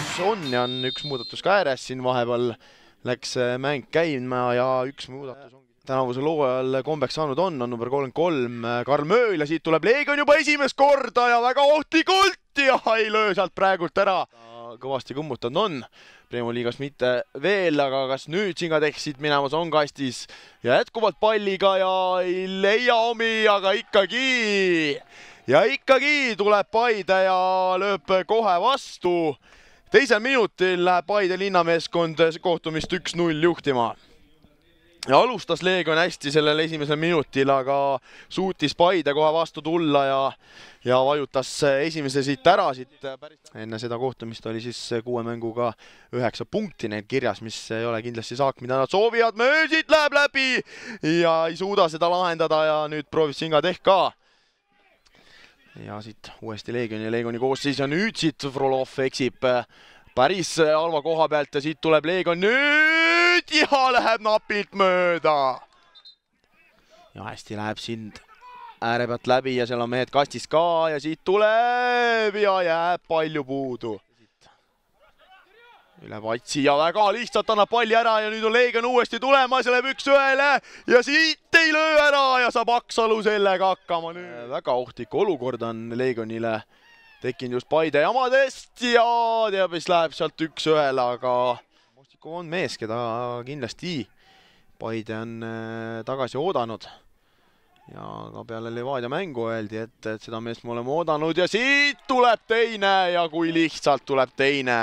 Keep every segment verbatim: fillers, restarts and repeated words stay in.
muudatus on ja on üks muudatus ka ääres, siin vahepeal läks mäng käima ja üks muudatus on. Tänavuse loo ajal kombeks saanud on, on number kolmkümmend kolm Karl Mööl ja siit tuleb Leegion juba esimest korda ja väga ohtlikult ja ei löö sealt praegult ära. Kõvasti kummutanud on, Premio liigas mitte veel, aga kas nüüd Singatech siit minemas on kastis ja jätkuvalt palliga ja ei leia omi, aga ikkagi ja ikkagi tuleb Paide ja lööb kohe vastu. Teisel minutil läheb Paide linnameeskond kohtumist üks null juhtima. Ja alustas Leegion hästi sellel esimesel minutil, aga suutis Paide kohe vastu tulla ja, ja vajutas esimese siit ära. Siit enne seda kohtumist oli siis kuue mänguga üheksa punkti neil kirjas, mis ei ole kindlasti saak, mida nad soovivad. Möösiit läheb läbi ja ei suuda seda lahendada ja nüüd proovis Singatech ka. Ja siit uuesti Leegion ja Leegioni koosseis ja nüüd siit Frolov eksib päris halva koha pealt ja siit tuleb Leegion nüüd ja läheb napilt mööda. Ja hästi läheb sind ääre pealt läbi ja seal on mehed kastis ka ja siit tuleb ja jääb palju puudu. Üle Vatsi ja väga lihtsalt annab palli ära ja nüüd on Leegion uuesti tulemas ja läheb üks ühele ja siit ei löö ära ja saab Aksalu sellega hakkama nüüd. Väga ohtlik olukord on Leegionile tekkinud just Paide jamadest ja teab, mis läheb sealt üks ühele, aga Mostikov on mees, keda kindlasti Paide on tagasi oodanud. Ja ka peale Levadia mängu öeldi, et, et seda meest me oleme oodanud ja siit tuleb teine ja kui lihtsalt tuleb teine.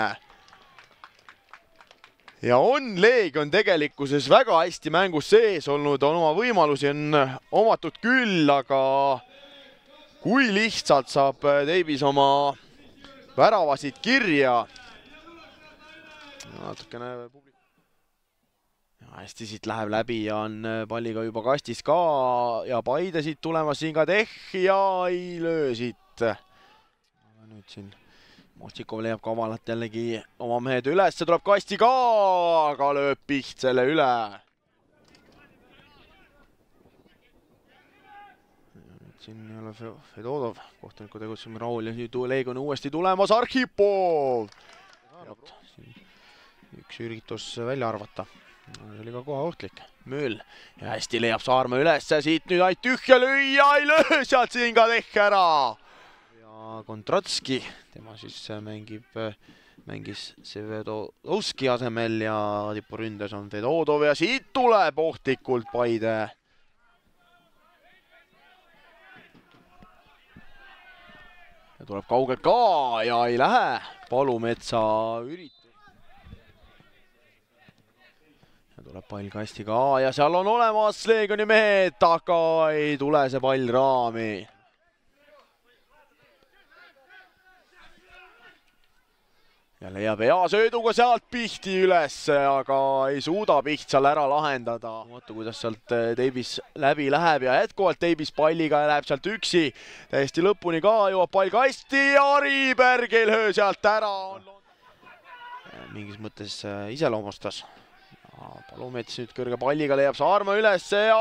Ja on Leegion tegelikkuses väga hästi mängus sees olnud, on oma võimalusi on omatud küll, aga kui lihtsalt saab Davis oma väravasid kirja. Natukene publik. Ja hästi siit läheb läbi ja on palliga juba kastis ka ja Paide siit tulemas Singatech ja ei löö siit. Nüüd siin Mostikov leiab kavalalt jällegi oma mehed üles, see tuleb kasti ka, aga lööb Piht selle üle. Siin ei ole Fedodov, kohtuniku tegutseme Raul ja nüüd Leegion uuesti tulemas Arhipov. Üks üritus välja arvata. See oli ka kohe ohtlik. Mööl ja hästi leiab Saarma üles ja siit nüüd ainult tühja lüüa, ei löö sealt Singatech ära. Ja Kontratski, tema siis mängib, mängis Sevedovski asemel ja tipuründes on Fedodov ja siit tuleb ohtlikult Paide. Ja tuleb kaugelt ka ja ei lähe Palumetsa üritus. Ja tuleb pall kasti ka ja seal on olemas Leegioni mehed, aga ei tule see pall raami. Ja leiab hea sööduga sealt Pihti üles, aga ei suuda Piht seal ära lahendada. Vaata, kuidas sealt Davis läbi läheb ja jätkuvalt Davis palliga läheb sealt üksi. Täiesti lõpuni ka jõuab pall kasti ja Ariberg ei löö sealt ära. Mingis mõttes iseloomustas. Palumets nüüd kõrge palliga leiab Saarma üles ja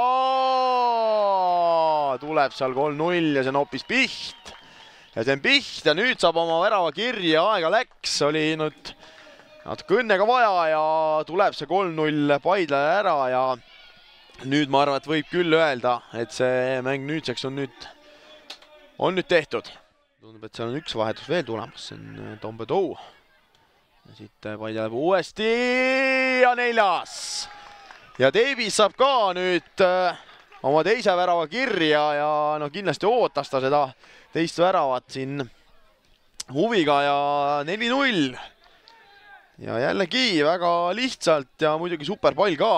tuleb seal kolm null ja see on hoopis Piht. Ja see on Piht ja nüüd saab oma värava kirja, aega läks, oli nüüd natuke õnnega vaja ja tuleb see kolm null Paidele ära ja nüüd ma arvan, et võib küll öelda, et see mäng nüüdseks on nüüd, on nüüd tehtud. Tundub, et seal on üks vahetus veel tulemas, see on Tombedou. Ja siit Paide läheb uuesti ja neljas. Ja Davis saab ka nüüd oma teise värava kirja ja no kindlasti ootas ta seda teist väravat siin huviga ja neli null. Ja jällegi väga lihtsalt ja muidugi super pall ka.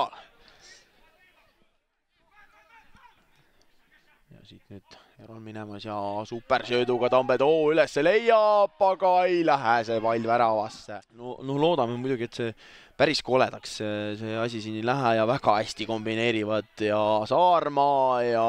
Ja siit nüüd Eron minemas ja supersööduga Tombedou üles leiab, aga ei lähe see pall väravasse. No, no loodame muidugi, et see päris koledaks see, see asi siin ei lähe ja väga hästi kombineerivad ja Saarma ja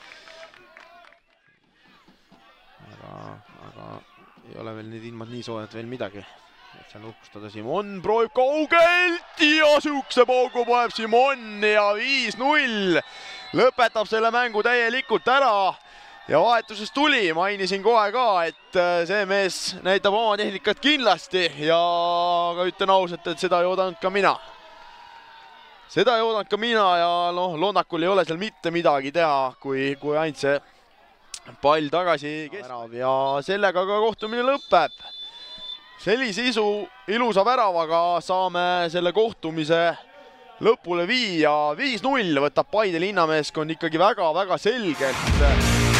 aga, aga ei ole veel need ilmad nii soojad veel midagi. Et seal uhkustada Simon proovib kaugelt ja sihukese paugu paneb Simon ja viis null lõpetab selle mängu täielikult ära. ja vahetuses tuli, mainisin kohe ka, et see mees näitab oma tehnikat kindlasti ja aga ütlen ausalt, et seda ei oodanud ka mina. Seda ei oodanud ka mina ja noh, Lonnakul ei ole seal mitte midagi teha, kui, kui ainult see pall tagasi kestab ja sellega ka kohtumine lõpeb. Sellise isu, ilusa väravaga saame selle kohtumise lõpule viia. viis null võtab Paide linnameeskond ikkagi väga-väga selgelt.